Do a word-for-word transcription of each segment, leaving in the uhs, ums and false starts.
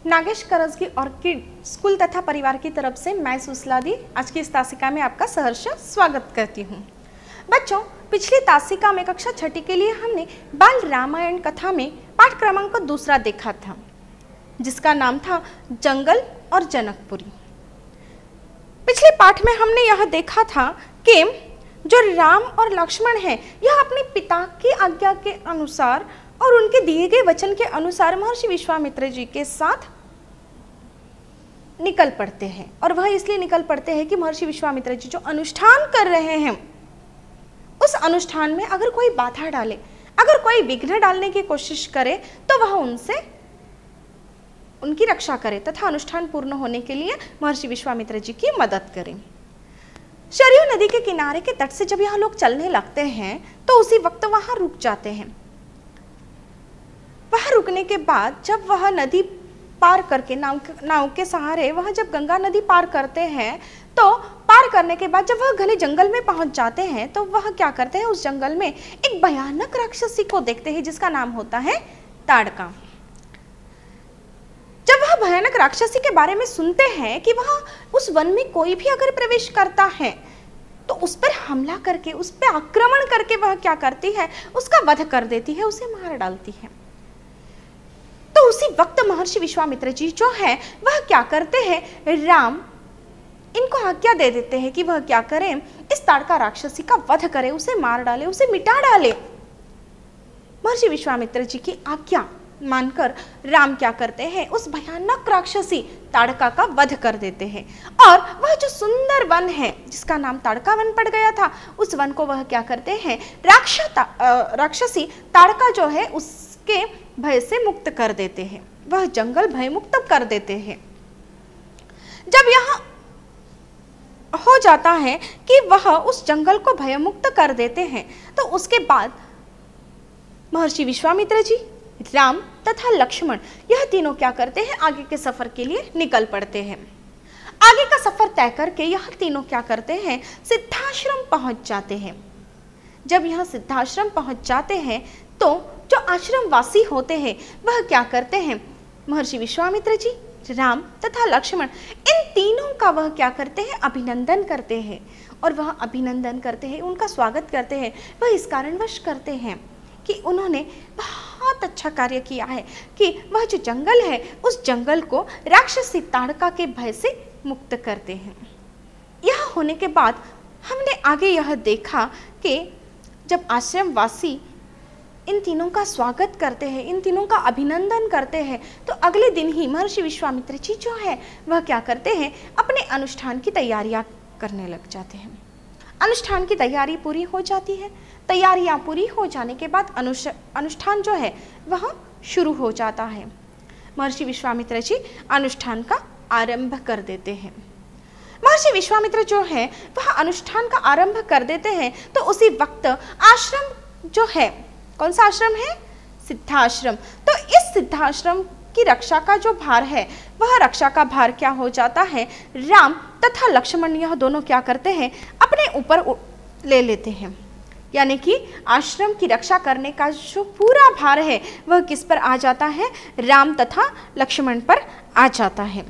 Nagesh Karajgi orchid school तथा परिवार की तरफ से मैं सुसलादी आज की इस तासिका में आपका सहर्ष स्वागत करती हूँ। बच्चों, पिछली तासिका में कक्षा छठी के लिए हमने बाल रामायण कथा में पाठ क्रमांक दूसरा देखा था, जिसका नाम था जंगल और जनकपुरी। पिछले पाठ में हमने यह देखा था कि जो राम और लक्ष्मण हैं, यह अपने पिता की आज्ञा के अनुसार और उनके दिए गए वचन के अनुसार महर्षि विश्वामित्र जी के साथ निकल पड़ते हैं। और वह इसलिए निकल पड़ते हैं कि महर्षि विश्वामित्र जी जो अनुष्ठान कर रहे हैं, उस अनुष्ठान में अगर कोई बाधा डाले, अगर कोई विघ्न डालने की कोशिश करे, तो वह उनसे उनकी रक्षा करे तथा अनुष्ठान पूर्ण होने के लिए महर्षि विश्वामित्र जी की मदद करें। सरयू नदी के किनारे के तट से जब यह लोग चलने लगते हैं, तो उसी वक्त वहां रुक जाते हैं। वह रुकने के बाद जब वह नदी पार करके नाव नाव के सहारे वह जब गंगा नदी पार करते हैं, तो पार करने के बाद जब वह घने जंगल में पहुंच जाते हैं, तो वह क्या करते हैं, उस जंगल में एक भयानक राक्षसी को देखते हैं जिसका नाम होता है ताड़का। जब वह भयानक राक्षसी के बारे में सुनते हैं कि वह उस वन में कोई भी अगर प्रवेश करता है तो उस पर हमला करके, उस पर आक्रमण करके वह क्या करती है, उसका वध कर देती है, उसे मार डालती है। तो उसी वक्त महर्षि विश्वामित्र जी जो है वह क्या करते हैं, राम इनको आज्ञा दे देते हैं कि वह क्या करें, इस ताड़का राक्षसी का वध करे, उसे मार डाले, उसे मिटा डाले। महर्षि विश्वामित्र जी की आज्ञा मानकर राम क्या करते हैं, उस भयानक राक्षसी ताड़का का वध कर देते हैं। और वह जो सुंदर वन है जिसका नाम ताड़का वन पड़ गया था, उस वन को वह क्या करते हैं, राक्षता राक्षसी ताड़का जो है उसके भय से मुक्त कर देते हैं, वह जंगल भय मुक्त कर देते हैं। जब यह हो जाता है कि वह उस जंगल को भय मुक्त कर देते हैं, तो उसके बाद महर्षि विश्वामित्र जी, राम तथा लक्ष्मण यह तीनों क्या करते हैं, आगे के सफर के लिए निकल पड़ते हैं। आगे का सफर तय करके यह तीनों क्या करते हैं, सिद्धाश्रम पहुंच जाते हैं। जब यह सिद्धाश्रम पहुंच जाते हैं, तो जो आश्रम वासी होते हैं वह क्या करते हैं, महर्षि विश्वामित्र जी, राम तथा लक्ष्मण इन तीनों का वह क्या करते हैं, अभिनंदन करते हैं। और वह अभिनंदन करते हैं, उनका स्वागत करते हैं। वह इस कारणवश करते हैं कि उन्होंने बहुत अच्छा कार्य किया है कि वह जो जंगल है, उस जंगल को राक्षसी ताड़का के भय से मुक्त करते हैं। यह होने के बाद हमने आगे यह देखा कि जब आश्रम वासी इन तीनों का स्वागत करते हैं, इन तीनों का अभिनंदन करते हैं, तो अगले दिन ही महर्षि विश्वामित्र जी जो है वह क्या करते हैं, अपने अनुष्ठान की तैयारियां करने लग जाते हैं। अनुष्ठान की तैयारी पूरी हो जाती है। तैयारियां पूरी हो जाने के बाद अनुष्ठान जो है वह शुरू हो जाता है। महर्षि विश्वामित्र जी अनुष्ठान का आरंभ कर देते हैं। महर्षि विश्वामित्र जो है वह अनुष्ठान का आरंभ कर देते हैं, तो उसी वक्त आश्रम जो है, कौन सा आश्रम है, सिद्धाश्रम, तो इस सिद्धाश्रम की रक्षा का जो भार है, वह रक्षा का भार क्या हो जाता है, राम तथा लक्ष्मण यह दोनों क्या करते हैं, अपने ऊपर ले लेते हैं। यानी कि आश्रम की रक्षा करने का जो पूरा भार है वह किस पर आ जाता है, राम तथा लक्ष्मण पर आ जाता है।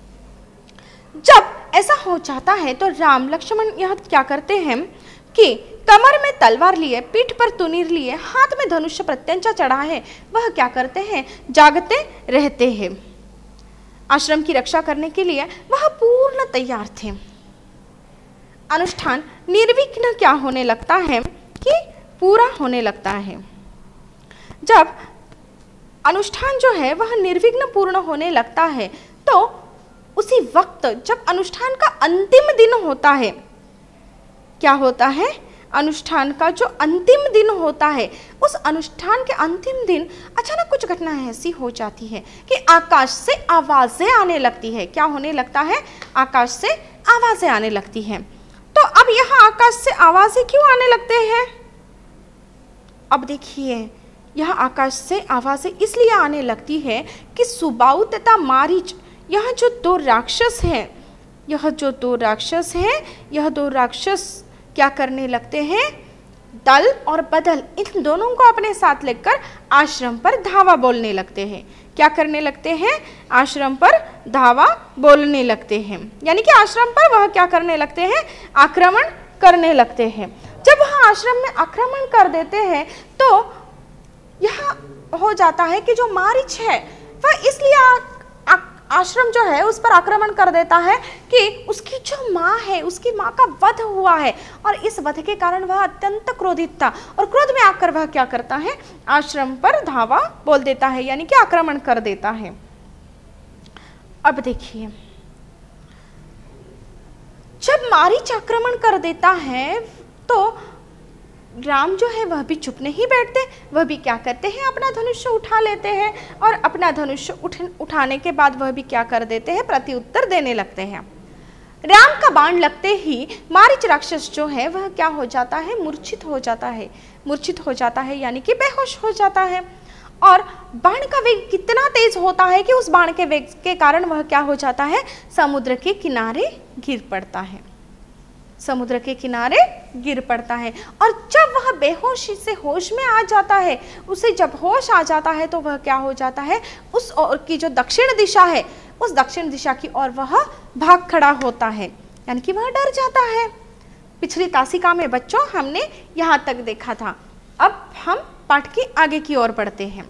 जब ऐसा हो जाता है तो राम लक्ष्मण यह क्या करते हैं कि कमर में तलवार लिए, पीठ पर तुनीर लिए, हाथ में धनुष प्रत्यंचा चढ़ा है, वह क्या करते हैं, जागते रहते हैं। आश्रम की रक्षा करने के लिए वह पूर्ण तैयार थे। अनुष्ठान निर्विघ्न क्या होने लगता है कि पूरा होने लगता है। जब अनुष्ठान जो है वह निर्विघ्न पूर्ण होने लगता है, तो उसी वक्त जब अनुष्ठान का अंतिम दिन होता है, क्या होता है, अनुष्ठान का जो अंतिम दिन होता है, उस अनुष्ठान के अंतिम दिन अचानक कुछ घटना ऐसी हो जाती है कि आकाश से आवाजें आने लगती है। क्या होने लगता है, आकाश से आवाजें आने लगती हैं। तो अब यहाँ आकाश से आवाजें क्यों आने लगते हैं, अब देखिए, यह आकाश से आवाजें इसलिए आने लगती है कि सुबाहु तथा मारीच, यह जो दो राक्षस हैं, यह जो दो राक्षस हैं, यह दो राक्षस क्या करने लगते हैं, दल और बदल इन दोनों को अपने साथ लेकर आश्रम पर धावा बोलने लगते हैं। क्या करने लगते हैं? आश्रम पर धावा बोलने लगते हैं, यानी कि आश्रम पर वह क्या करने लगते हैं? आक्रमण करने लगते हैं। जब वह आश्रम में आक्रमण कर देते हैं तो यह हो जाता है कि जो मारीच है वह इसलिए आश्रम जो है उस पर आक्रमण कर देता है कि उसकी जो माँ है, उसकी माँ का वध हुआ है और इस वध के कारण वह अत्यंत क्रोधित था और क्रोध में आकर वह क्या करता है? आश्रम पर धावा बोल देता है, यानी कि आक्रमण कर देता है। अब देखिए, जब मारीच आक्रमण कर देता है तो राम जो है वह भी चुप नहीं बैठते, वह भी क्या करते हैं? अपना धनुष उठा लेते हैं और अपना धनुष उठ उठाने के बाद वह भी क्या कर देते हैं? प्रत्युत्तर देने लगते हैं। राम का बाण लगते ही मारीच राक्षस जो है वह क्या हो जाता है? मूर्छित हो जाता है। मूर्छित हो जाता है यानी कि बेहोश हो जाता है और बाण का वेग कितना तेज होता है कि उस बाण के वेग के कारण वह क्या हो जाता है? समुद्र के किनारे गिर पड़ता है। समुद्र के किनारे गिर पड़ता है और जब वह बेहोशी से होश में आ जाता है, उसे जब होश आ जाता है तो वह क्या हो जाता है? उस ओर की जो दक्षिण दिशा है, उस दक्षिण दिशा की ओर वह भाग खड़ा होता है, यानी कि वह डर जाता है। पिछली तासिका में बच्चों हमने यहाँ तक देखा था। अब हम पाठ की आगे की ओर बढ़ते हैं।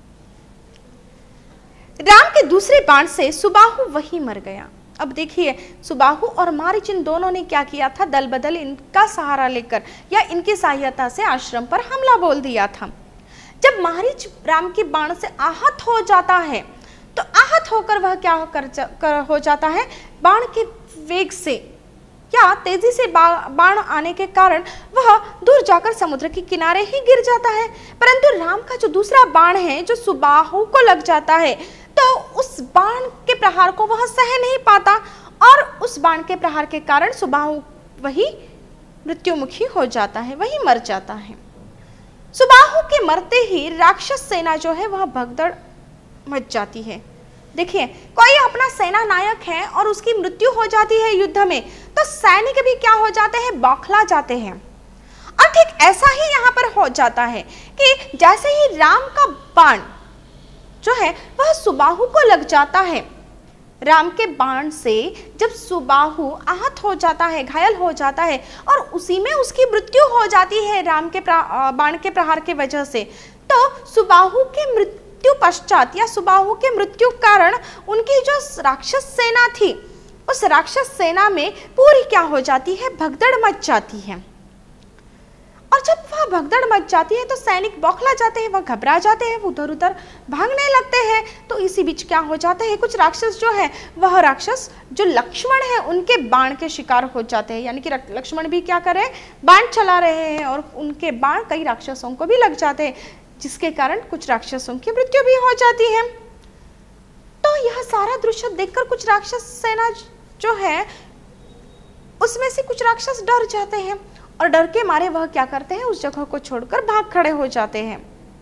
राम के दूसरे बाण से सुबाहु वही मर गया। अब देखिए, सुबाहु और मारीच इन दोनों ने क्या किया था? दल बदल इनका सहारा लेकर या इनकी सहायता से आश्रम पर हमला बोल दिया था। जब मारीच राम के बाण से आहत हो जाता है तो आहत होकर वह क्या कर, कर हो जाता है? बाण के वेग से या तेजी से बा, बाण आने के कारण वह दूर जाकर समुद्र के किनारे ही गिर जाता है। परंतु राम का जो दूसरा बाण है जो सुबाहु को लग जाता है तो उस बाण के प्रहार को वह सह नहीं पाता और उस बाण के प्रहार के कारण सुबाहु वही मृत्युमुखी हो जाता है, वही मर जाता है। सुबाहु के मरते ही राक्षस सेना जो है वह भगदड़ मच जाती है। देखिए, कोई अपना सेना नायक है और उसकी मृत्यु हो जाती है युद्ध में तो सैनिक भी क्या हो जाते हैं? बौखला जाते हैं। और ठीक ऐसा ही यहाँ पर हो जाता है कि जैसे ही राम का बाण जो है वह सुबाहु को लग जाता है, राम के बाण से जब सुबाहु आहत हो जाता है, घायल हो जाता है और उसी में उसकी मृत्यु हो जाती है राम के बाण के प्रहार के वजह से, तो सुबाहु के मृत्यु पश्चात या सुबाहु के मृत्यु कारण उनकी जो राक्षस सेना थी उस राक्षस सेना में पूरी क्या हो जाती है? भगदड़ मच जाती है। और जब वह भगदड़ मच जाती है तो सैनिक बौखला जाते हैं, वह घबरा जाते हैं, वो उधर उधर भागने लगते हैं। तो इसी बीच क्या हो जाता है? कुछ राक्षस जो है वह राक्षस जो लक्ष्मण है उनके बाण के शिकार हो जाते हैं, यानी कि लक्ष्मण भी क्या कर रहे हैं? बाण चला रहे हैं और उनके बाण कई राक्षसों को भी लग जाते हैं, जिसके कारण कुछ राक्षसों की मृत्यु भी हो जाती है। तो यह सारा दृश्य देखकर कुछ राक्षस सेना जो है उसमें से कुछ राक्षस डर जाते हैं और डर के मारे वह क्या करते हैं? उस जगह को छोड़कर भाग खड़े हो जाते हैं।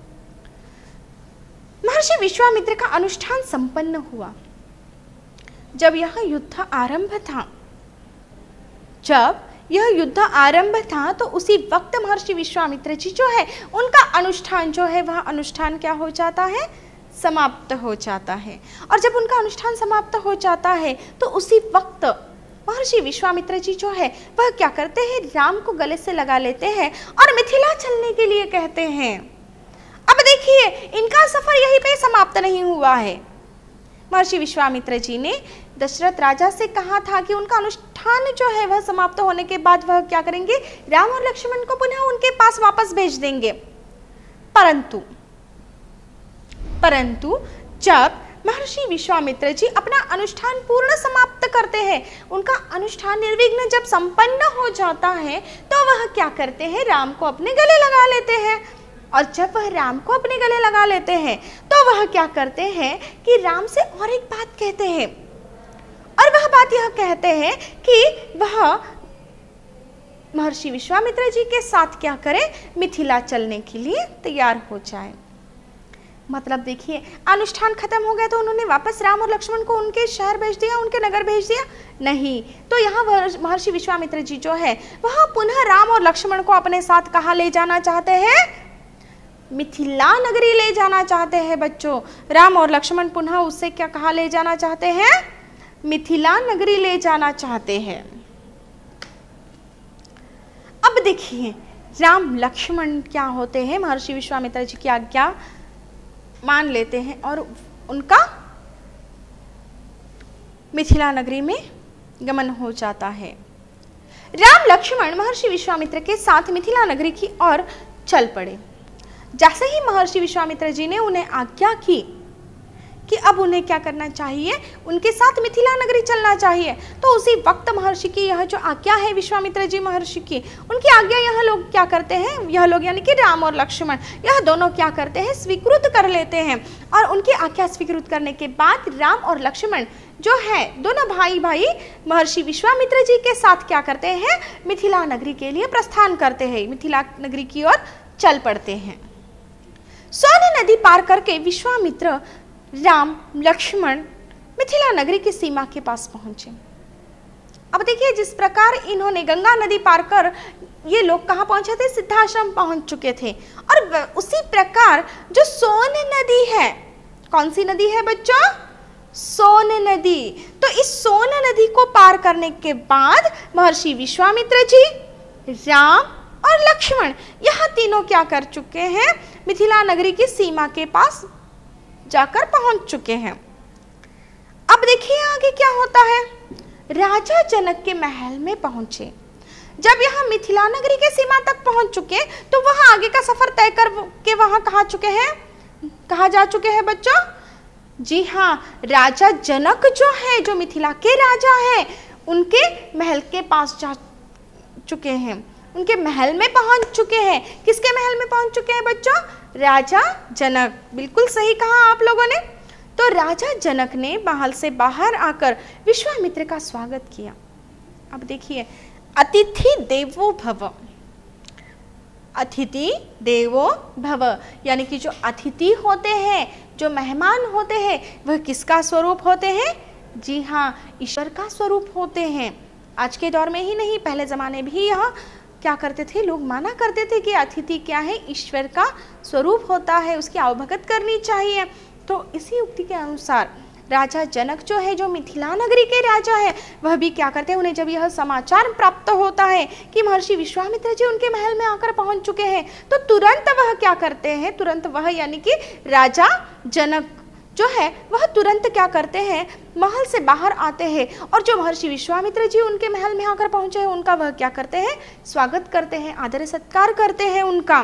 महर्षि विश्वामित्र का अनुष्ठान संपन्न हुआ। जब यह युद्ध आरंभ था जब यह युद्ध आरंभ था तो उसी वक्त महर्षि विश्वामित्र जी जो है उनका अनुष्ठान जो है वह अनुष्ठान क्या हो जाता है? समाप्त हो जाता है। और जब उनका अनुष्ठान समाप्त हो जाता है तो उसी वक्त महर्षि विश्वामित्र जी जो है वह क्या करते हैं? राम को गले से लगा लेते हैं और मिथिला चलने के लिए कहते हैं। अब देखिए, इनका सफर यहीं पे समाप्त नहीं हुआ है। महर्षि विश्वामित्र जी ने दशरथ राजा से कहा था कि उनका अनुष्ठान जो है वह समाप्त होने के बाद वह क्या करेंगे? राम और लक्ष्मण को पुनः उनके पास वापस भेज देंगे। परंतु परंतु जब महर्षि विश्वामित्र जी अपना अनुष्ठान पूर्ण समाप्त करते हैं, उनका अनुष्ठान निर्विघ्न जब संपन्न हो जाता है तो वह क्या करते हैं? राम को अपने गले लगा लेते हैं। और जब वह राम को अपने गले लगा लेते हैं तो वह क्या करते हैं कि राम से और एक बात कहते हैं, और वह बात यह कहते हैं कि वह महर्षि विश्वामित्र जी के साथ क्या करें? मिथिला चलने के लिए तैयार हो जाए। मतलब देखिए, अनुष्ठान खत्म हो गया तो उन्होंने वापस राम और लक्ष्मण को उनके शहर भेज दिया, उनके नगर भेज दिया? नहीं। तो यहाँ महर्षि विश्वामित्र जी जो है वह पुनः राम और लक्ष्मण को अपने साथ कहाँ ले जाना चाहते हैं? मिथिला नगरी ले जाना चाहते हैं बच्चों। राम और लक्ष्मण पुनः उससे क्या कहाँ ले जाना चाहते हैं? मिथिला नगरी ले जाना चाहते हैं। अब देखिए, राम लक्ष्मण क्या होते हैं, महर्षि विश्वामित्र जी की आज्ञा मान लेते हैं और उनका मिथिला नगरी में गमन हो जाता है। राम लक्ष्मण महर्षि विश्वामित्र के साथ मिथिला नगरी की ओर चल पड़े। जैसे ही महर्षि विश्वामित्र जी ने उन्हें आज्ञा की कि अब उन्हें क्या करना चाहिए, उनके साथ मिथिला नगरी चलना चाहिए, तो उसी वक्त महर्षि की यह जो आज्ञा है विश्वामित्र जी महर्षि की, उनकी आज्ञा यह लोग क्या करते हैं, यह लोग यानी कि राम और लक्ष्मण, यह दोनों क्या करते हैं, स्वीकृत कर लेते हैं। और उनकी आज्ञा स्वीकृत करने के बाद राम और लक्ष्मण जो है दोनों भाई भाई महर्षि विश्वामित्र जी के साथ क्या करते हैं, मिथिला नगरी के लिए प्रस्थान करते हैं, मिथिला नगरी की ओर चल पड़ते हैं। सोन नदी पार करके विश्वामित्र, राम, लक्ष्मण मिथिला नगरी की सीमा के पास पहुंचे। अब देखिए, जिस प्रकार इन्होंने गंगा नदी पार कर ये लोग कहाँ पहुंचे थे, सिद्धाश्रम पहुंच चुके थे, और उसी प्रकार जो सोन नदी है, कौन सी नदी है बच्चों? सोन नदी। तो इस सोन नदी को पार करने के बाद महर्षि विश्वामित्र जी, राम और लक्ष्मण यह तीनों क्या कर चुके हैं, मिथिला नगरी की सीमा के पास जाकर पहुंच चुके हैं। अब देखिए आगे क्या होता है। राजा जनक के महल में पहुंचे। जब यहाँ मिथिला नगरी के सीमा तक पहुंच चुके तो वहां आगे का सफर तय कर के वहां कहाँ चुके हैं, कहाँ जा चुके हैं बच्चों? जी हाँ, राजा जनक जो है, जो मिथिला के राजा हैं, उनके महल के पास जा चुके हैं, उनके महल में पहुंच चुके हैं। किसके महल में पहुंच चुके हैं बच्चों? राजा जनक। बिल्कुल सही कहा आप लोगों ने। तो राजा जनक ने महल से बाहर आकर विश्वामित्र का स्वागत किया। अब देखिए, अतिथि देवो भव, अतिथि देवो भव, यानी कि जो अतिथि होते हैं, जो मेहमान होते हैं, वह किसका स्वरूप होते हैं? जी हाँ, ईश्वर का स्वरूप होते हैं। आज के दौर में ही नहीं, पहले जमाने भी यह क्या करते थे, लोग माना करते थे कि अतिथि क्या है, ईश्वर का स्वरूप होता है, उसकी अवभगत करनी चाहिए। तो इसी उक्ति के अनुसार राजा जनक जो है, जो मिथिला नगरी के राजा है, वह भी क्या करते हैं, उन्हें जब यह समाचार प्राप्त होता है कि महर्षि विश्वामित्र जी उनके महल में आकर पहुंच चुके हैं, तो तुरंत वह क्या करते हैं, तुरंत वह यानी कि राजा जनक जो है वह तुरंत क्या करते हैं, महल से बाहर आते हैं, और जो महर्षि विश्वामित्र जी उनके महल में आकर पहुंचे हैं, उनका वह क्या करते हैं, स्वागत करते हैं, आदर सत्कार करते हैं उनका।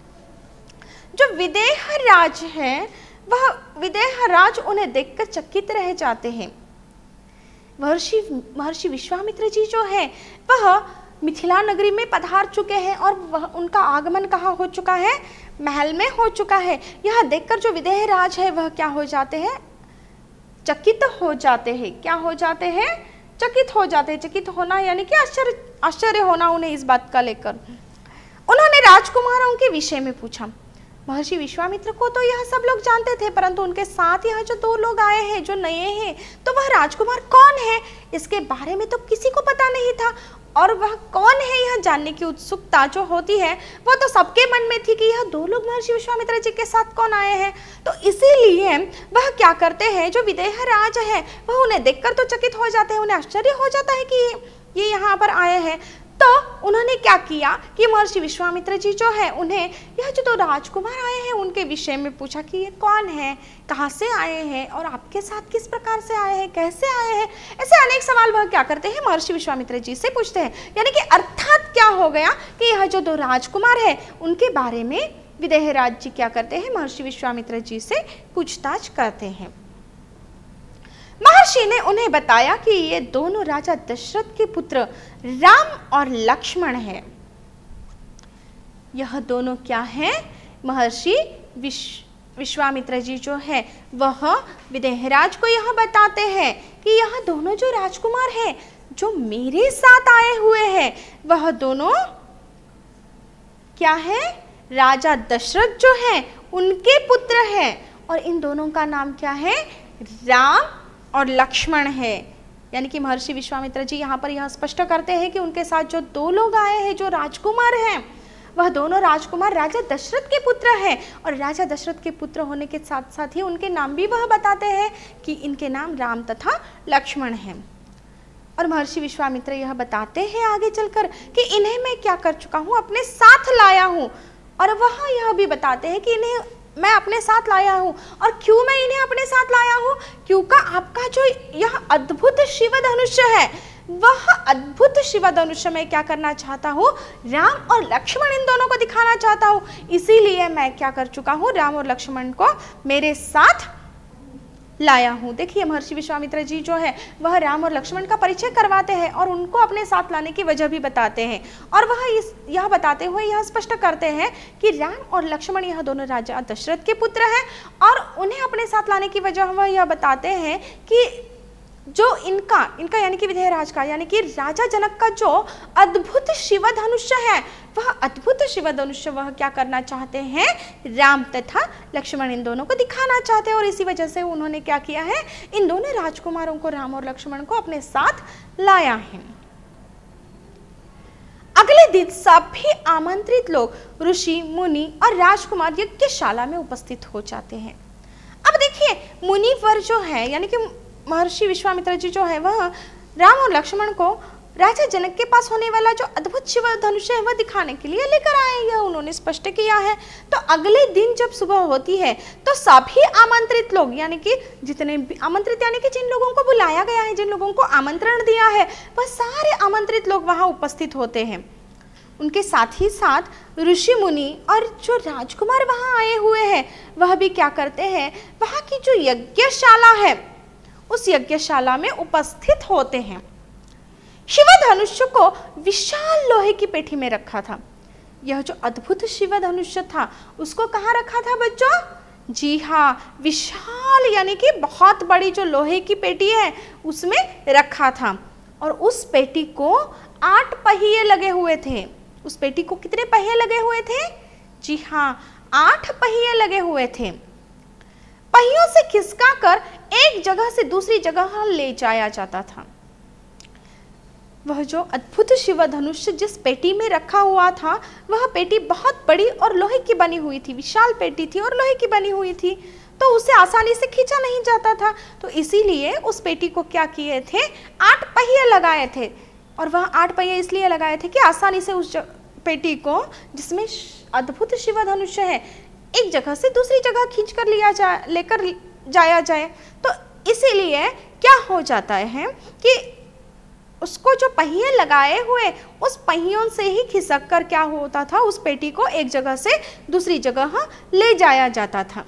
जो विदेह राज है, वह विदेह राज उन्हें देखकर चकित रह जाते हैं। महर्षि महर्षि विश्वामित्र जी जो है वह मिथिला नगरी में पधार चुके हैं, और वह उनका आगमन कहाँ हो चुका है, महल में हो चुका है। यह देखकर जो विदेह राज है वह क्या हो जाते हैं, चकित हो जाते हैं। क्या हो जाते हैं, चकित हो जाते हैं। चकित होना यानी कि आश्चर्य आश्चर्य होना उन्हें इस बात का लेकर। उन्होंने राजकुमारों के विषय में पूछा। महर्षि विश्वामित्र को तो यह सब लोग जानते थे, परंतु उनके साथ यह जो दो लोग आए हैं, जो नए हैं, तो वह राजकुमार कौन है, इसके बारे में तो किसी को पता नहीं था। और वह कौन है, यह जानने की उत्सुकता जो होती है वो तो सबके मन में थी कि यह दो लोग महर्षि विश्वामित्र जी के साथ कौन आए हैं। तो इसीलिए वह क्या करते हैं, जो विदेह राज है वह उन्हें देखकर तो चकित हो जाते हैं, उन्हें आश्चर्य हो जाता है कि ये यहाँ पर आए हैं। तो उन्होंने क्या किया कि महर्षि विश्वामित्र जी जो है उन्हें यह जो दो राजकुमार आए हैं उनके विषय में पूछा कि ये कौन है, कहाँ से आए हैं, और आपके साथ किस प्रकार से आए हैं, कैसे आए हैं। ऐसे अनेक सवाल वह क्या करते हैं, महर्षि विश्वामित्र जी से पूछते हैं। यानी कि अर्थात क्या हो गया कि यह जो दो राजकुमार है उनके बारे में विदेह राज जी क्या करते हैं, महर्षि विश्वामित्र जी से पूछताछ करते हैं। महर्षि ने उन्हें बताया कि ये दोनों राजा दशरथ के पुत्र राम और लक्ष्मण हैं। यह दोनों क्या हैं, महर्षि विश्व विश्वामित्र जी जो है वह विदेहराज को यह बताते हैं कि यह दोनों जो राजकुमार हैं जो मेरे साथ आए हुए हैं, वह दोनों क्या है, राजा दशरथ जो हैं उनके पुत्र हैं। और इन दोनों का नाम क्या है? राम और लक्ष्मण है। यानी कि महर्षि विश्वामित्र जी यहाँ पर यह स्पष्ट करते हैं कि उनके साथ जो दो लोग आए हैं, जो राजकुमार हैं, वह दोनों राजकुमार राजा दशरथ के पुत्र हैं। और राजा दशरथ के पुत्र होने के साथ साथ ही उनके नाम भी वह बताते हैं कि इनके नाम राम तथा लक्ष्मण हैं। और महर्षि विश्वामित्र यह बताते हैं आगे चलकर कि इन्हें मैं क्या कर चुका हूँ, अपने साथ लाया हूँ। और वह यह भी बताते हैं कि इन्हें मैं अपने साथ लाया हूँ। और क्यों मैं इन्हें अपने साथ लाया हूँ? क्योंकि आपका जो यह अद्भुत शिव धनुष है, वह अद्भुत शिव धनुष मैं क्या करना चाहता हूँ? राम और लक्ष्मण इन दोनों को दिखाना चाहता हूँ। इसीलिए मैं क्या कर चुका हूँ? राम और लक्ष्मण को मेरे साथ लाया हूँ। देखिए महर्षि विश्वामित्र जी जो है वह राम और लक्ष्मण का परिचय करवाते हैं और उनको अपने साथ लाने की वजह भी बताते हैं। और वह इस यह बताते हुए यह स्पष्ट करते हैं कि राम और लक्ष्मण यह दोनों राजा दशरथ के पुत्र हैं। और उन्हें अपने साथ लाने की वजह वह यह बताते हैं कि जो इनका इनका यानी कि विदेहराज का यानी कि राजा जनक का जो अद्भुत शिव धनुष है, वह अद्भुत शिव धनुष वह क्या करना चाहते हैं? राम तथा लक्ष्मण इन दोनों को दिखाना चाहते हैं। और इसी वजह से उन्होंने क्या किया है? इन दोनों राजकुमारों को, राम और लक्ष्मण को अपने साथ लाया है। अगले दिन सभी आमंत्रित लोग ऋषि, मुनि और राजकुमार यज्ञशाला में उपस्थित हो जाते हैं। अब देखिए मुनिवर जो है यानी कि महर्षि विश्वामित्र जी जो है वह राम और लक्ष्मण को राजा जनक के पास होने वाला जो अद्भुत शिव धनुष है वह दिखाने के लिए लेकर आए। यह उन्होंने स्पष्ट किया है। तो अगले दिन जब सुबह होती है तो सभी आमंत्रित लोग यानी कि जितने भी आमंत्रित यानी कि जिन लोगों को बुलाया गया है, जिन लोगों को आमंत्रण दिया है, वह सारे आमंत्रित लोग वहां उपस्थित होते हैं। उनके साथ ही साथ ऋषि मुनि और जो राजकुमार वहां आए हुए हैं वह भी क्या करते हैं? वहां की जो यज्ञशाला है उस यज्ञशाला में उपस्थित होते हैं। शिव धनुष को विशाल लोहे की पेटी में रखा था। यह जो अद्भुत शिव धनुष था उसको कहाँ रखा था बच्चों? जी हाँ, विशाल यानी कि बहुत बड़ी जो लोहे की पेटी है उसमें रखा था। और उस पेटी को आठ पहिए लगे हुए थे। उस पेटी को कितने पहिए लगे हुए थे? जी हाँ, आठ पहिए लगे हुए थे। पहियों से खिसकाकर एक जगह से दूसरी जगह ले जाया जाता था। वह जो अद्भुत शिव धनुष जिस पेटी में रखा हुआ था वह पेटी बहुत बड़ी और लोहे की बनी हुई थी, विशाल पेटी थी और लोहे की बनी हुई थी, तो उसे आसानी से खींचा नहीं जाता था। तो इसीलिए उस पेटी को क्या किए थे? आठ पहिए लगाए थे। और वह आठ पहिए इसलिए लगाए थे कि आसानी से उस पेटी को जिसमें अद्भुत शिव धनुष है एक जगह से दूसरी जगह खींच कर लिया जा लेकर जाया जाए। तो इसीलिए क्या हो जाता है कि उसको जो पहिए लगाए हुए उस पहियों से ही खिसक कर क्या होता था? उस पेटी को एक जगह से दूसरी जगह ले जाया जाता था।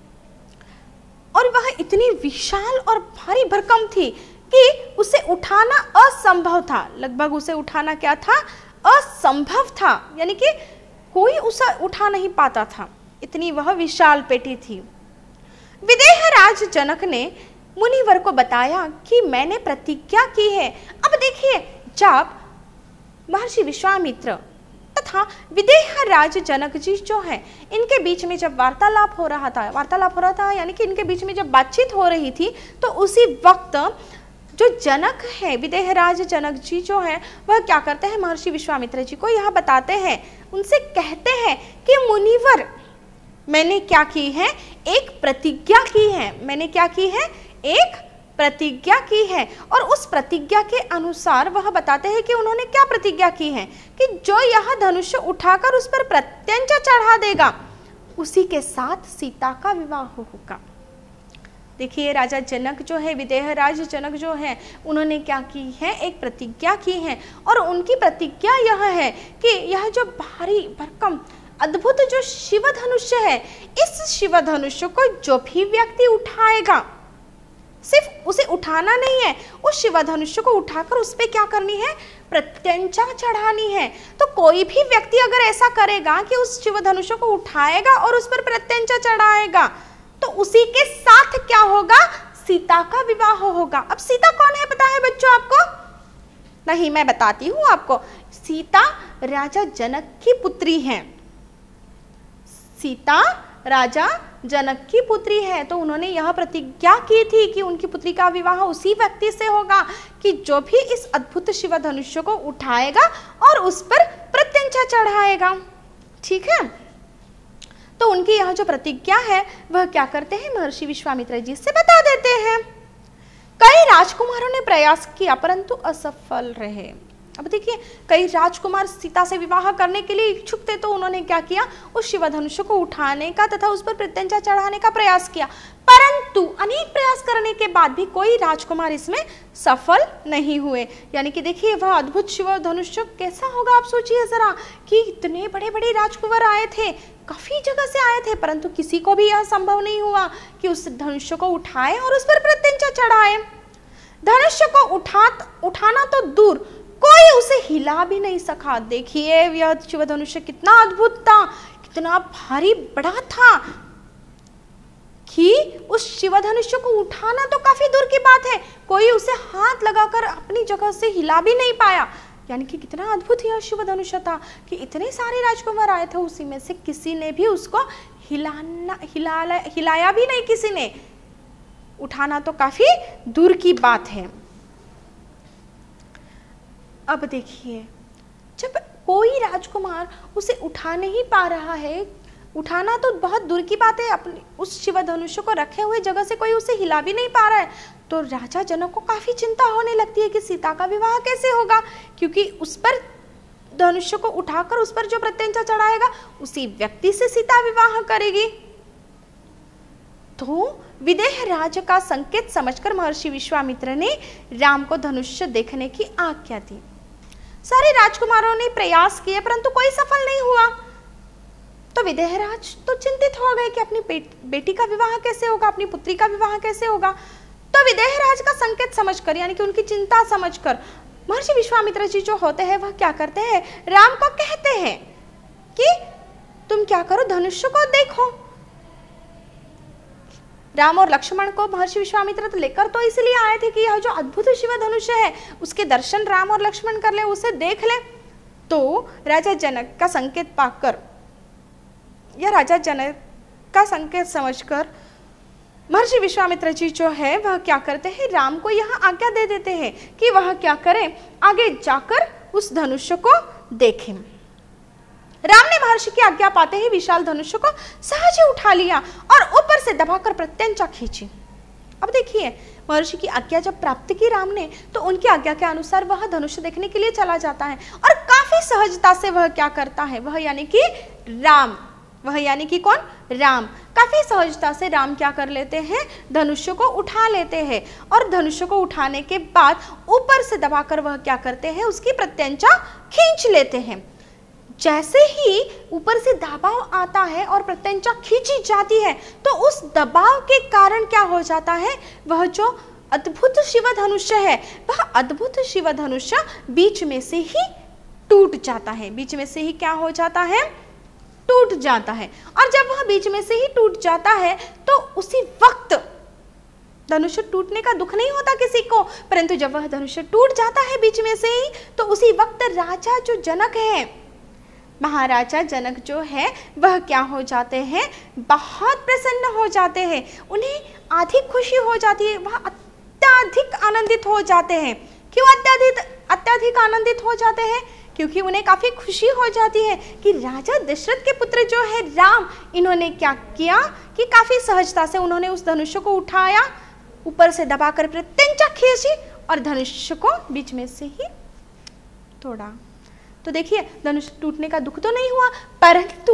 और वह इतनी विशाल और भारी भरकम थी कि उसे उठाना असंभव था। लगभग उसे उठाना क्या था? असंभव था, यानी कि कोई उसे उठा नहीं पाता था, इतनी वह विशाल पेटी थी। विदेहराज जनक ने मुनिवर को बताया कि मैंने प्रतिज्ञा की है। अब देखिए जब महर्षि विश्वामित्र तथा विदेहराज जनक जी जो है इनके बीच में जब वार्तालाप हो रहा था वार्तालाप हो रहा था यानी कि इनके बीच में जब बातचीत हो रही थी तो उसी वक्त जो जनक है, विदेहराज जनक जी जो है वह क्या करते हैं? महर्षि विश्वामित्र जी को यह बताते हैं, उनसे कहते हैं कि मुनिवर मैंने क्या की है? एक प्रतिज्ञा की है। मैंने क्या की है? एक प्रतिज्ञा की है। और उस प्रतिज्ञा के अनुसार वह बताते हैं कि उन्होंने क्या प्रतिज्ञा की है कि जो यह धनुष उठाकर उस पर प्रत्यंचा चढ़ा देगा उसी के साथ सीता का विवाह होगा। देखिए राजा जनक जो है, विदेहराज जनक जो है, उन्होंने क्या की है? एक प्रतिज्ञा की है। और उनकी प्रतिज्ञा यह है कि यह जो भारी भरकम अद्भुत जो शिव धनुष है, इस शिव धनुष को जो भी व्यक्ति उठाएगा, सिर्फ उसे उठाना नहीं है, उस शिव धनुष को उठाकर उस पे क्या करनी है? प्रत्यंचा चढ़ानी है। तो कोई भी व्यक्ति अगर ऐसा करेगा कि उस शिव धनुष को उठाएगा और उस पर प्रत्यंचा चढ़ाएगा तो उसी के साथ क्या होगा? सीता का विवाह होगा। अब सीता कौन है पता है बच्चों आपको? नहीं, मैं बताती हूँ आपको। सीता राजा जनक की पुत्री है। सीता राजा जनक की पुत्री है, तो उन्होंने यह प्रतिज्ञा की थी कि उनकी पुत्री का विवाह उसी व्यक्ति से होगा कि जो भी इस अद्भुत शिव धनुष्य को उठाएगा और उस पर प्रत्यंचा चढ़ाएगा। ठीक है, तो उनकी यह जो प्रतिज्ञा है वह क्या करते हैं, महर्षि विश्वामित्र जी से बता देते हैं। कई राजकुमारों ने प्रयास किया परंतु असफल रहे। अब देखिए, कई राजकुमार सीता से विवाह करने के लिए इच्छुक थे, तो उन्होंने क्या किया, उस शिव धनुष्य को उठाने का तथा उस पर प्रत्यंचा चढ़ाने का प्रयास किया, परंतु अनेक प्रयास करने के बाद भी कोई राजकुमार इसमें सफल नहीं हुए। यानी कि देखिए, वह अद्भुत शिव धनुष्य कैसा होगा, आप सोचिए जरा, कि इतने बड़े बड़े राजकुमार आए थे, काफी जगह से आए थे, परंतु किसी को भी यह संभव नहीं हुआ कि उस धनुष्य को उठाए और उस पर प्रत्यंचा चढ़ाए। धनुष्य को उठा उठाना तो दूर, कोई उसे हिला भी नहीं सका। देखिए, यह शिव धनुष्य कितना अद्भुत था, कितना भारी बड़ा था कि उस शिव धनुष्य को उठाना तो काफी दूर की बात है, कोई उसे हाथ लगाकर अपनी जगह से हिला भी नहीं पाया। यानी कि कितना अद्भुत यह शिव धनुष्य था कि इतने सारे राजकुमार आए थे, उसी में से किसी ने भी उसको हिलाना हिला हिलाया भी नहीं, किसी ने। उठाना तो काफी दूर की बात है। अब देखिए, जब कोई राजकुमार उसे उठा नहीं पा रहा है, उठाना तो बहुत दूर की बात है, अपने उस शिव धनुष्य को रखे हुए जगह से कोई उसे हिला भी नहीं पा रहा है, तो राजा जनक को काफी चिंता होने लगती है कि सीता का विवाह कैसे होगा, क्योंकि उस पर धनुष्य को उठाकर उस पर जो प्रत्यंचा चढ़ाएगा उसी व्यक्ति से सीता विवाह करेगी। तो विदेह राज का संकेत समझकर महर्षि विश्वामित्र ने राम को धनुष्य देखने की आज्ञा दी। सारे राजकुमारों ने प्रयास किए परंतु कोई सफल नहीं हुआ। तो विदेहराज तो चिंतित हो गए कि अपनी बेट, बेटी का विवाह कैसे होगा, अपनी पुत्री का विवाह कैसे होगा। तो विदेहराज का संकेत समझकर, यानी कि उनकी चिंता समझकर, महर्षि विश्वामित्र जी जो होते हैं वह क्या करते हैं, राम को कहते हैं कि तुम क्या करो, धनुष्य को देखो। राम और लक्ष्मण को महर्षि विश्वामित्र तो लेकर तो इसलिए आए थे कि यह जो अद्भुत शिव धनुष्य है उसके दर्शन राम और लक्ष्मण कर ले, उसे देख ले। तो राजा जनक का संकेत पाकर या राजा जनक का संकेत समझकर महर्षि विश्वामित्र जी जो है वह क्या करते हैं, राम को यहाँ आज्ञा दे देते हैं कि वह क्या करें, आगे जाकर उस धनुष्य को देखें। राम ने महर्षि की आज्ञा पाते ही विशाल धनुष्य को सहज ही उठा लिया और ऊपर से दबाकर प्रत्यंचा खींची। अब देखिए, महर्षि की आज्ञा जब प्राप्त की राम ने, तो उनकी आज्ञा के अनुसार वह धनुष्य देखने के लिए चला जाता है और काफी सहजता से वह क्या करता है, वह यानी कि राम, वह यानी कि कौन, राम, काफी सहजता से राम क्या कर लेते हैं, धनुष्य को उठा लेते हैं और धनुष्य को उठाने के बाद ऊपर से दबाकर वह क्या करते हैं, उसकी प्रत्यंचा खींच लेते हैं। जैसे ही ऊपर से दबाव आता है और प्रत्यंचा खींची जाती है, तो उस दबाव के कारण क्या हो जाता है, वह जो अद्भुत शिव धनुष्य है, वह अद्भुत शिव धनुष्य बीच में से ही टूट जाता है। बीच में से ही क्या हो जाता है, टूट जाता है। और जब वह बीच में से ही टूट जाता है तो उसी वक्त धनुष्य टूटने का दुख नहीं होता किसी को, परंतु जब वह धनुष्य टूट जाता है बीच में से ही, तो उसी वक्त राजा जो जनक है, महाराजा जनक जो है वह क्या हो जाते हैं, बहुत प्रसन्न हो जाते हैं, उन्हें अधिक खुशी हो जाती है, वह अत्यधिक आनंदित हो जाते हैं। क्यों अत्यधिक अत्यधिक आनंदित हो जाते हैं, क्योंकि उन्हें काफी खुशी हो जाती है कि राजा दशरथ के पुत्र जो है राम, इन्होंने क्या किया कि काफी सहजता से उन्होंने उस धनुष्य को उठाया, ऊपर से दबाकर प्रत्यंचा खींची और धनुष्य को बीच में से ही तोड़ा। तो देखिए, धनुष टूटने का दुख तो नहीं हुआ, परंतु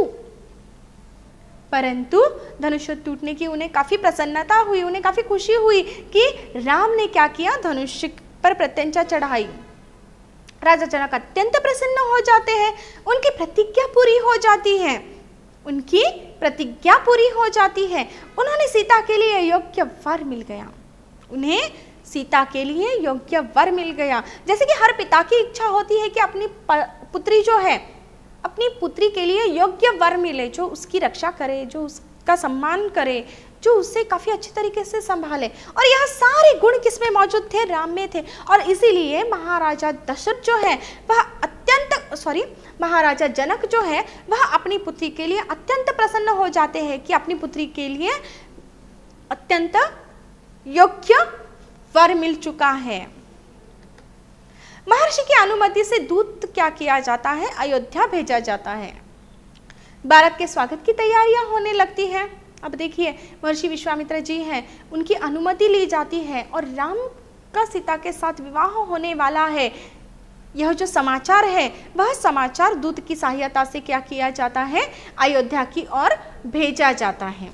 परंतु धनुष टूटने की उन्हें काफी प्रसन्नता हुई, उन्हें काफी खुशी हुई कि राम ने क्या किया, धनुष्य पर प्रत्यंचा चढ़ाई। राजा जनक अत्यंत प्रसन्न हो जाते हैं, उनकी प्रतिज्ञा पूरी हो जाती है, उनकी प्रतिज्ञा पूरी हो जाती है। उन्होंने सीता के लिए योग्य वर मिल गया, उन्हें सीता के लिए योग्य वर मिल गया। जैसे कि हर पिता की इच्छा होती है कि अपनी पुत्री जो है, अपनी पुत्री के लिए योग्य वर मिले, जो उसकी रक्षा करे, जो उसका सम्मान करे, जो उससे काफी अच्छी तरीके से संभाले। और यह सारे गुण किसमें मौजूद थे, राम में थे। और इसीलिए महाराजा दशरथ जो है वह अत्यंत सॉरी महाराजा जनक जो है वह अपनी पुत्री के लिए अत्यंत प्रसन्न हो जाते हैं कि अपनी पुत्री के लिए अत्यंत योग्य वर मिल चुका है। महर्षि की अनुमति से दूत क्या किया जाता है, अयोध्या भेजा जाता है। बारात के स्वागत की तैयारियां होने लगती हैं। अब देखिए महर्षि विश्वामित्र जी हैं, उनकी अनुमति ली जाती है और राम का सीता के साथ विवाह होने वाला है, यह जो समाचार है वह समाचार दूत की सहायता से क्या किया जाता है, अयोध्या की ओर भेजा जाता है।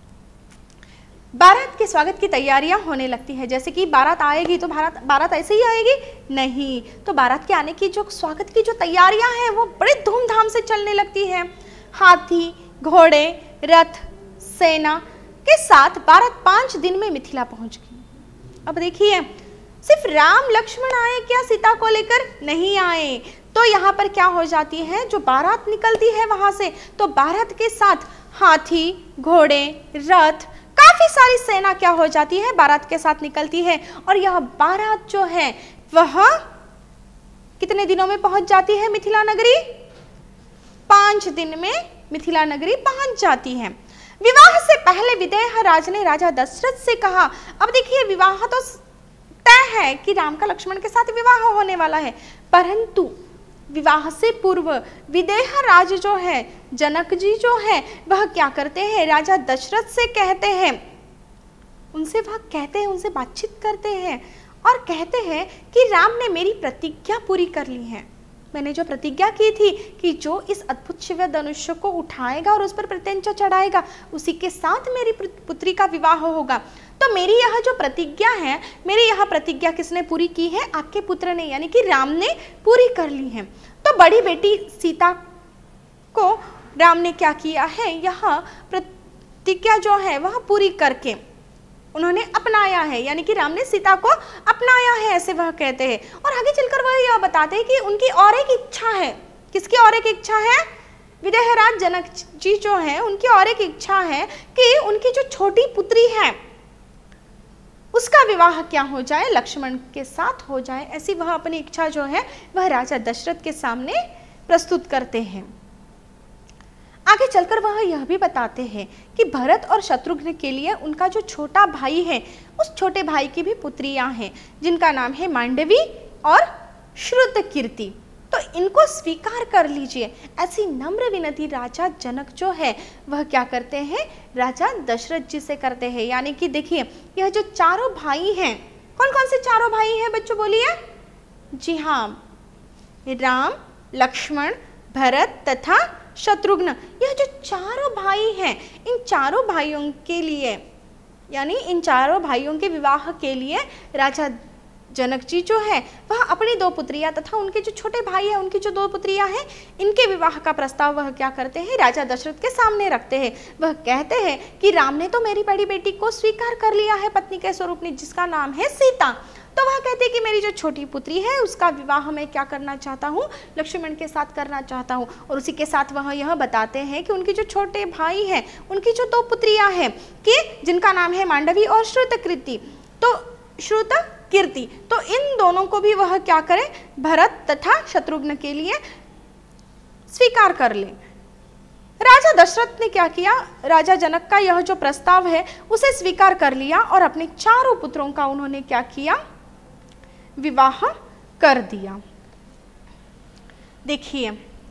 बारात के स्वागत की तैयारियां होने लगती है। जैसे कि बारात आएगी तो बारात बारात ऐसे ही आएगी नहीं, तो बारात के आने की जो स्वागत की जो तैयारियां हैं वो बड़े धूमधाम से चलने लगती है। हाथी, घोड़े, रथ, सेना के साथ बारात पांच दिन में मिथिला पहुंच गई। अब देखिए सिर्फ राम लक्ष्मण आए क्या सीता को लेकर, नहीं आए। तो यहाँ पर क्या हो जाती है, जो बारात निकलती है वहां से, तो बारात के साथ हाथी, घोड़े, रथ, काफी सारी सेना क्या हो जाती है, बारात के साथ निकलती है। और यह बारात जो है वह कितने दिनों में पहुंच जाती है मिथिला नगरी, पांच दिन में मिथिला नगरी पहुंच जाती है। विवाह से पहले विदेह राज ने राजा दशरथ से कहा, अब देखिए विवाह तो तय है कि राम का लक्ष्मण के साथ विवाह होने वाला है, परंतु विवाह से पूर्व विदेह राज जो है, जनक जी जो है वह क्या करते हैं, राजा दशरथ से कहते हैं, उनसे वह कहते हैं, उनसे बातचीत करते हैं और कहते हैं कि राम ने मेरी प्रतिज्ञा पूरी कर ली है। मैंने जो प्रतिज्ञा की थी कि जो इस अद्भुत शिव धनुष को उठाएगा और उस पर प्रत्यंचा चढ़ाएगा उसी के साथ मेरी पुत्री का विवाह होगा। तो मेरी यह जो प्रतिज्ञा है, मेरी यह प्रतिज्ञा किसने पूरी की है, आपके पुत्र ने, यानी कि राम ने पूरी कर ली है। तो बड़ी बेटी सीता को राम ने क्या किया है, यह प्रतिज्ञा जो है वह पूरी करके उन्होंने अपनाया है, यानी कि राम ने सीता को अपनाया है, ऐसे वह कहते हैं। और आगे चलकर वह यह बताते हैं कि उनकी और एक इच्छा है। किसकी और एक इच्छा है, विदेहराज जनक जी जो है उनकी और एक इच्छा है कि उनकी जो छोटी पुत्री है उसका विवाह क्या हो जाए, लक्ष्मण के साथ हो जाए। ऐसी वह अपनी इच्छा जो है वह राजा दशरथ के सामने प्रस्तुत करते हैं। आगे चलकर वह यह भी बताते हैं कि भरत और शत्रुघ्न के लिए उनका जो छोटा भाई है, उस छोटे भाई की भी पुत्रियां हैं जिनका नाम है मांडवी और श्रुतकीर्ति, तो इनको स्वीकार कर लीजिए। ऐसी नम्र विनती राजा जनक जो है वह क्या करते हैं, राजा दशरथ जी से करते हैं। यानी कि देखिए यह जो चारों भाई हैं, कौन कौन से चारों भाई हैं बच्चों, बोलिए। जी हाँ, राम, लक्ष्मण, भरत तथा शत्रुघ्न, यह जो चारों भाई हैं, इन चारों भाइयों के लिए, यानी इन चारों भाइयों के विवाह के लिए राजा जनक जी जो है वह अपनी दो पुत्रियां तथा उनके जो छोटे भाई हैं उनकी जो दो पुत्रियां हैं, इनके विवाह का प्रस्ताव वह क्या करते हैं, राजा दशरथ के सामने रखते हैं। वह कहते हैं कि राम ने तो मेरी बड़ी बेटी को स्वीकार कर लिया है पत्नी के स्वरूप में, जिसका नाम है सीता। तो वह कहते हैं कि मेरी जो छोटी पुत्री है उसका विवाह मैं क्या करना चाहता हूँ, लक्ष्मण के साथ करना चाहता हूँ। और उसी के साथ वह यह बताते हैं कि उनके जो छोटे भाई हैं उनकी जो दो पुत्रियां हैं कि जिनका नाम है मांडवी और श्रुतकीर्ति, तो श्रुतकीर्ति, तो इन दोनों को भी वह क्या करें, भरत तथा शत्रुघ्न के लिए स्वीकार कर ले। राजा दशरथ ने क्या किया, राजा जनक का यह जो प्रस्ताव है उसे स्वीकार कर लिया और अपने चारों पुत्रों का उन्होंने क्या किया, विवाह कर दिया। देखिए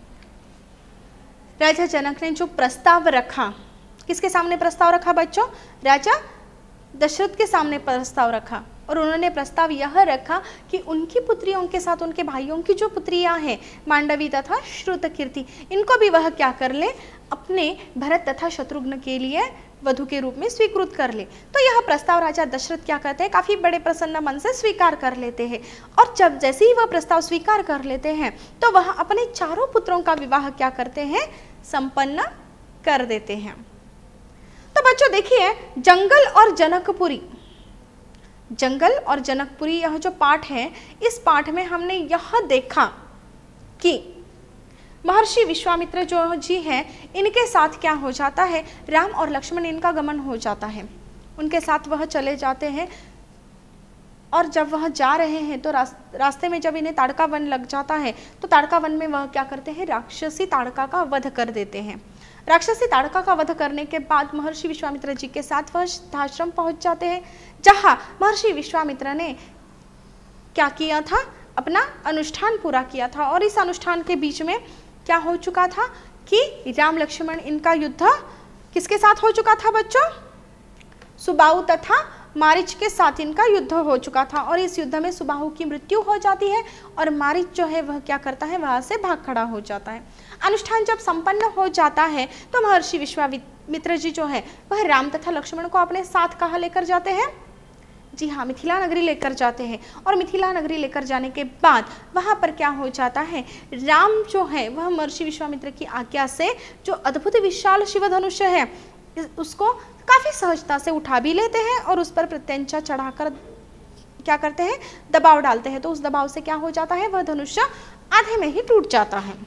राजा जनक ने जो प्रस्ताव रखा, किसके सामने प्रस्ताव रखा बच्चों, राजा दशरथ के सामने प्रस्ताव रखा। और उन्होंने प्रस्ताव यह रखा कि उनकी पुत्रियों के साथ उनके भाइयों की जो पुत्रियां हैं मांडवी तथा श्रुतकीर्ति, इनको भी वह क्या कर ले, अपने भरत तथा शत्रुघ्न के लिए वधु के रूप में स्वीकृत कर ले। तो यह प्रस्ताव राजा दशरथ क्या करते हैं, काफी बड़े प्रसन्न मन से स्वीकार कर लेते हैं। और जब जैसे ही वह प्रस्ताव स्वीकार कर लेते हैं तो वह अपने चारों पुत्रों का विवाह क्या करते हैं, संपन्न कर देते हैं। तो बच्चों देखिए, जंगल और जनकपुरी, जंगल और जनकपुरी यह जो पाठ है, इस पाठ में हमने यह देखा कि महर्षि विश्वामित्र जो जी हैं इनके साथ क्या हो जाता है, राम और लक्ष्मण इनका गमन हो जाता है, उनके साथ वह चले जाते हैं और जब वह जा रहे हैं तो रास, रास्ते में जब इन्हें ताड़का वन लग जाता है तो ताड़का वन में वह क्या करते हैं, राक्षसी ताड़का का वध कर देते हैं। राक्षसी ताड़का का वध करने के बाद महर्षि विश्वामित्र जी के साथ वह सिद्धाश्रम पहुंच जाते हैं, जहां महर्षि विश्वामित्र ने क्या किया था, अपना अनुष्ठान पूरा किया था। और इस अनुष्ठान के बीच में क्या हो चुका था कि राम लक्ष्मण इनका युद्ध किसके साथ हो चुका था बच्चों, सुबाहु तथा मारीच के साथ इनका युद्ध हो चुका था। और इस युद्ध में सुबाहु की मृत्यु हो जाती है और मारीच जो है वह क्या करता है, वहां से भाग खड़ा हो जाता है। अनुष्ठान जब संपन्न हो जाता है तो महर्षि विश्वामित्र जी जो है वह राम तथा लक्ष्मण को अपने साथ कहाँ लेकर जाते हैं, जी हाँ, मिथिला नगरी लेकर जाते हैं। और मिथिला नगरी लेकर जाने के बाद वहाँ पर क्या हो जाता है, राम जो है वह महर्षि विश्वामित्र की आज्ञा से जो अद्भुत विशाल शिव धनुष है उसको काफ़ी सहजता से उठा भी लेते हैं और उस पर प्रत्यंचा चढ़ाकर क्या करते हैं, दबाव डालते हैं। तो उस दबाव से क्या हो जाता है, वह धनुष आधे में ही टूट जाता है।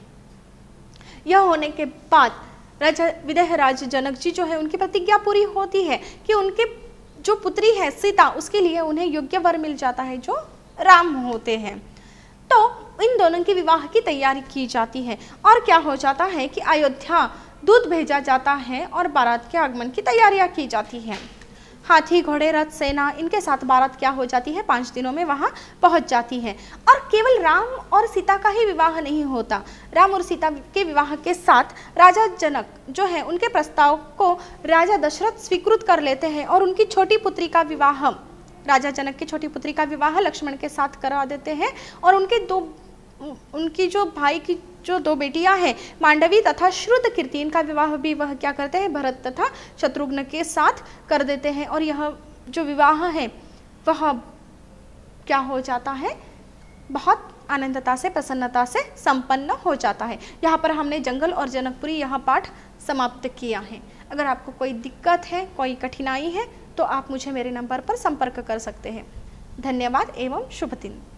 यह होने के बाद राजा विदेह राज जनक जी जो है उनकी प्रतिज्ञा पूरी होती है कि उनके जो पुत्री है सीता उसके लिए उन्हें योग्य वर मिल जाता है जो राम होते हैं। तो इन दोनों की विवाह की तैयारी की जाती है और क्या हो जाता है कि अयोध्या दूत भेजा जाता है और बारात के आगमन की तैयारियां की जाती है। हाथी, घोड़े, रथ, सेना, इनके साथ बारात क्या हो जाती है, पाँच दिनों में वहां पहुंच जाती है। और केवल राम और सीता का ही विवाह नहीं होता, राम और सीता के विवाह के साथ राजा जनक जो है उनके प्रस्ताव को राजा दशरथ स्वीकृत कर लेते हैं और उनकी छोटी पुत्री का विवाह, राजा जनक की छोटी पुत्री का विवाह लक्ष्मण के साथ करा देते हैं। और उनके दो उनकी जो भाई की जो दो बेटियां हैं मांडवी तथा श्रुत कीर्ति, इनका विवाह भी वह क्या करते हैं, भरत तथा शत्रुघ्न के साथ कर देते हैं। और यह जो विवाह है वह क्या हो जाता है, बहुत आनंदता से, प्रसन्नता से संपन्न हो जाता है। यहाँ पर हमने जंगल और जनकपुरी यह पाठ समाप्त किया है। अगर आपको कोई दिक्कत है, कोई कठिनाई है तो आप मुझे मेरे नंबर पर संपर्क कर सकते हैं। धन्यवाद एवं शुभ दिन।